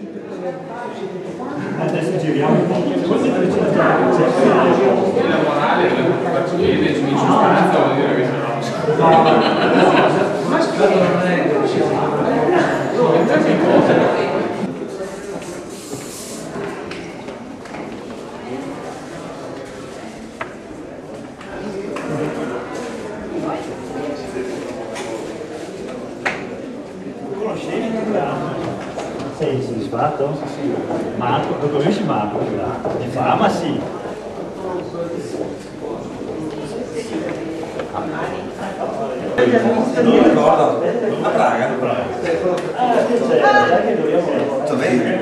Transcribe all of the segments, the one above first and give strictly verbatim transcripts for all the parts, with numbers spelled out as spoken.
Adesso giriamo un po'. La morale, la faccio bene, ci in sostanza vuol dire che se no. Ma scusa, non è che ci sia. Sei soddisfatto? Marco, lo conosci Marco? Di fama sì. Non lo ricordo. A Praga? A Praga. Ah, che c'è? Dai che dobbiamo... Sto bene?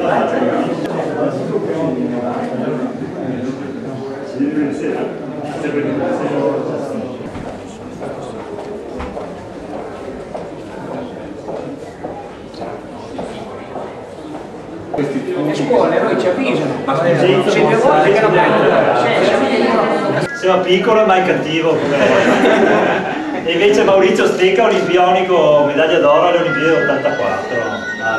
Le scuole noi ci avvisano, ma Sì, se due volte che non siamo piccolo e mai cattivo. E invece Maurizio Stecca, olimpionico, medaglia d'oro alle Olimpiadi dell'ottantaquattro a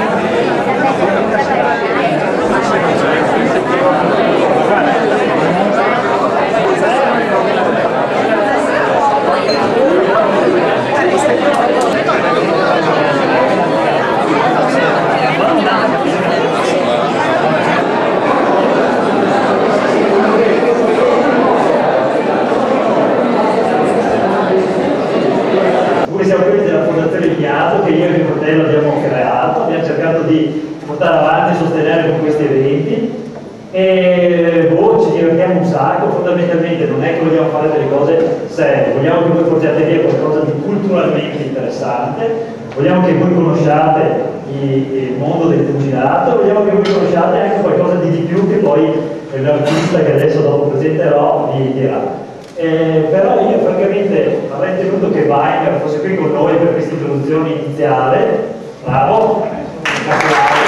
Siamo quelli della Fondazione Ghiato che io e mio fratello abbiamo creato, abbiamo cercato di portare avanti e sostenere con questi eventi e boh, ci divertiamo un sacco, fondamentalmente non è che vogliamo fare delle cose serie, vogliamo che voi portiate via qualcosa di culturalmente interessante, vogliamo che voi conosciate il mondo del pugilato, vogliamo che voi conosciate anche qualcosa di di più che poi l'artista che adesso dopo presenterò vi dirà. Eh, però io francamente avrei tenuto che Weiner fosse qui con noi per questa introduzione iniziale. Bravo, un applauso.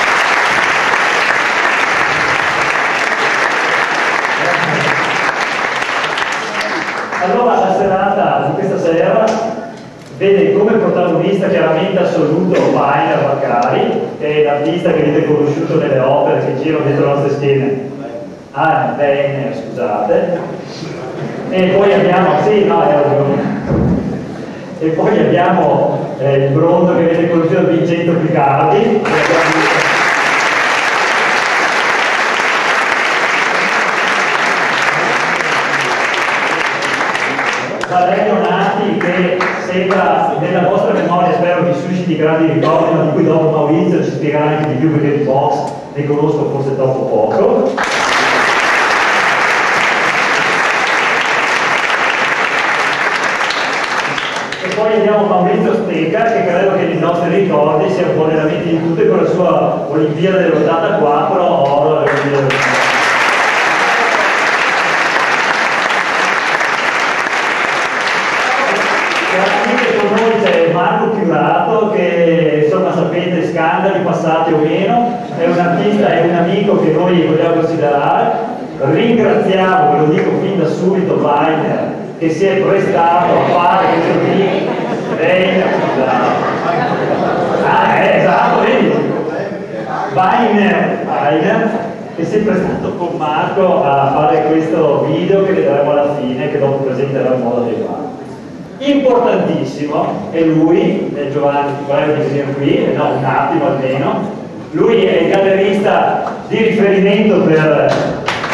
Allora la serata di questa sera vede come protagonista chiaramente assoluto Weiner Vaccari, che è l'artista che avete conosciuto nelle opere che girano dietro le nostre schiene. Ah, bene, scusate. E poi abbiamo, sì, no, è ovvio. E poi abbiamo eh, il bronzo che avete conosciuto, Vincenzo Picardi. Valerio Nati, che sembra nella vostra memoria, spero vi susciti grandi ricordi, ma di cui dopo Maurizio ci spiegherà anche di più perché di box ne conosco forse troppo poco. Poi abbiamo Maurizio Stecca, che credo che nei nostri ricordi sia un po' nella mente di tutti con la sua Olimpiade dell'ottantaquattro, oro alle Olimpiadi. Chiaramente con noi c'è Marco Chiurato, che insomma sapete scandali passati o meno, è un artista e un amico che noi vogliamo considerare. Ringraziamo, ve lo dico fin da subito, Weiner, che si è prestato a fare questo video. Eh, ah, eh, esatto, vedi? Weiner, Weiner, che si è prestato con Marco a fare questo video che vedremo alla fine, che dopo presenterà in modo adeguato. Importantissimo è lui, è Giovanni, vorrei venire qui, no, un attimo almeno. Lui è il gallerista di riferimento per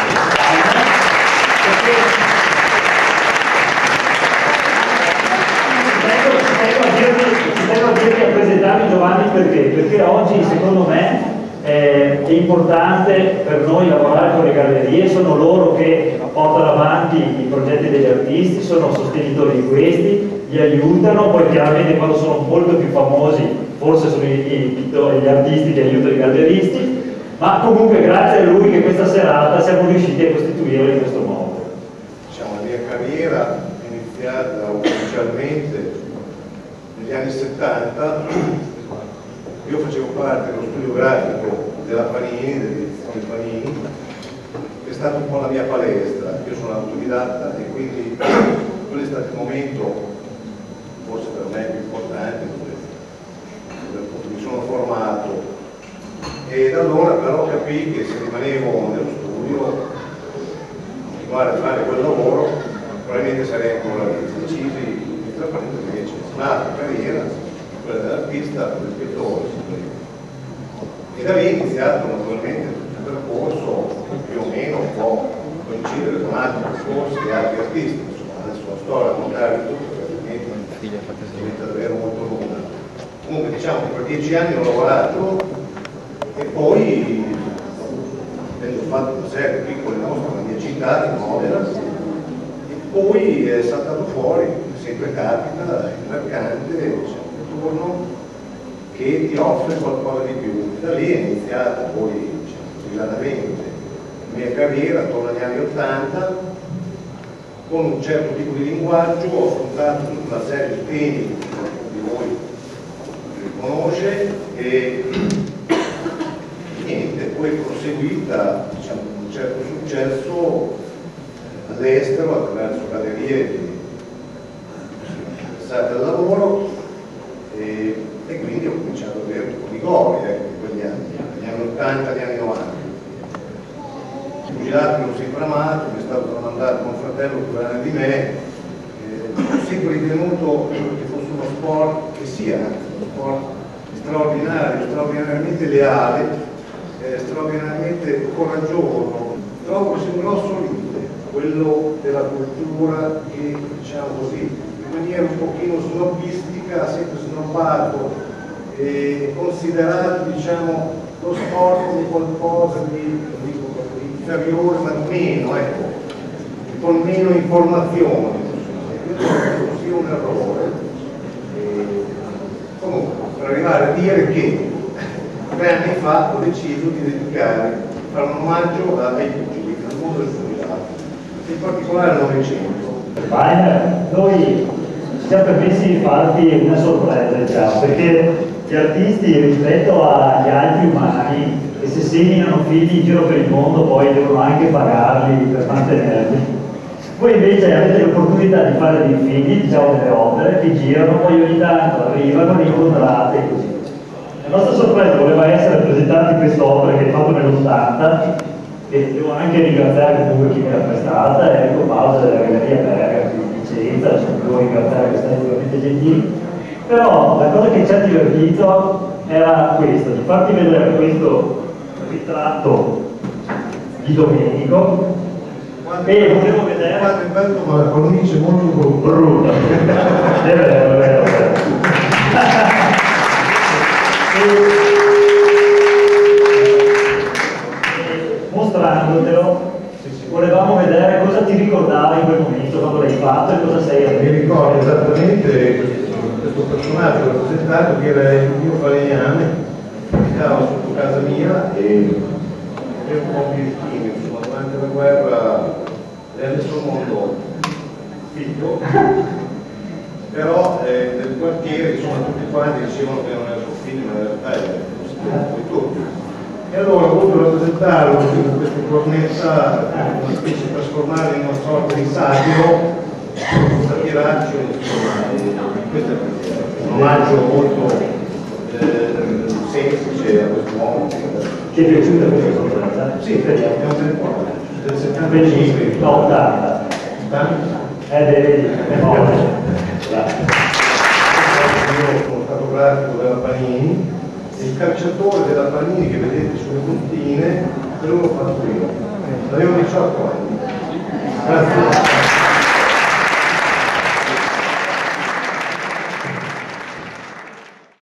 a presentarvi Giovanni perché? Perché oggi secondo me eh, è importante per noi lavorare con le gallerie, sono loro che portano avanti i progetti degli artisti, sono sostenitori di questi, li aiutano, poi chiaramente quando sono molto più famosi forse sono i, i, gli artisti che aiutano i galleristi, ma comunque grazie a lui che questa serata siamo riusciti a costituirla in questo modo. Diciamo, la mia carriera è iniziata ufficialmente negli anni settanta, io facevo parte dello studio grafico della Panini, dell'edizione Panini, che è stato un po' la mia palestra. Io sono autodidatta e quindi quello è stato il momento forse per me più importante dove, dove appunto mi sono formato allora però capii che se rimanevo nello studio continuare a fare quel lavoro probabilmente sarei ancora lì. Decisi di intraprendere invece un'altra carriera, quella dell'artista, del pittore. E da lì è iniziato naturalmente un percorso più o meno un po' coincidere con altri percorsi e altri artisti. Insomma, adesso la storia a raccontare tutto perché diventa davvero molto lunga. Comunque diciamo che per dieci anni ho lavorato e poi avendo fatto una serie di piccole mostre nella mia città, in Modena, e poi è saltato fuori, sempre capita, il mercante c'è un turno che ti offre qualcosa di più. Da lì è iniziata poi diciamo, svillanamente la mia carriera attorno agli anni ottanta, con un certo tipo di linguaggio, ho affrontato tutta una serie di temi che qualcuno di voi conosce e niente, poi proseguita diciamo, con un certo successo eh, all'estero attraverso gallerie interessate al lavoro e, e quindi ho cominciato ad avere un po' di gloria ecco, in quegli anni, negli anni ottanta, negli anni novanta. Il pugilato l'ho sempre amato, mi è stato tramandato da un fratello più grande di me, eh, ho sempre ritenuto che fosse uno sport, che sia uno sport straordinario, straordinariamente leale, eh, straordinariamente coraggioso. Trovo che sia un grosso limite, quello della cultura che, diciamo così, in maniera un pochino snobistica, ha sempre snobbato e considerato, diciamo, lo sport come qualcosa di, di, di inferiore, ma meno, ecco, con meno informazioni. Io credo che sia un errore. E, comunque, per arrivare a dire che tre anni fa ho deciso di dedicare, fare un omaggio ai pugili, al mondo del pugilato, in particolare al Novecento. Bene, noi ci siamo permessi di farti una sorpresa, diciamo, perché gli artisti rispetto agli altri umani che se seminano figli in giro per il mondo poi devono anche pagarli per mantenerli. Voi invece avete l'opportunità di fare dei figli, diciamo delle opere che girano, poi ogni tanto arrivano, li incontrate e così. La nostra sorpresa voleva essere presentarti quest'opera che hai fatto nell'ottanta, e devo anche ringraziare comunque chi me l'ha prestata, Enrico Pausa della Galleria Berga di Vicenza, cioè devo ringraziare che stai veramente gentili. Però la cosa che ci ha divertito era questo, di farti vedere questo ritratto di Domenico e volevo vedere... Guarda, intanto ma la cornice è molto brutta. Brutta. È vero, è vero, è vero. e, mostrandotelo volevamo vedere cosa ti ricordava in quel momento quando l'hai fatto e cosa sei adesso. Mi ricordo esattamente questo personaggio rappresentato che era il mio falegname, che stava sotto casa mia e avevo un po' di destino, insomma, durante la guerra è adesso il mondo figlio, però eh, nel quartiere insomma tutti quanti dicevano che non era suo figlio, ma in realtà era di tutti. E allora ho voluto rappresentarlo con questa cornetta, una specie di trasformarla in una sorta di satiro, un satiraccio, insomma, e questo è un omaggio molto eh, semplice a questo uomo. Ti è piaciuta questa sorpresa? Sì, vediamo, abbiamo tempo. Del settantacinque, no, ottanta. Eh, vedi, è morto. Io sono stato grafico della Panini, e il calciatore della Panini che vedete sulle puntine, quello l'ho fatto io. Avevo diciotto anni. Grazie.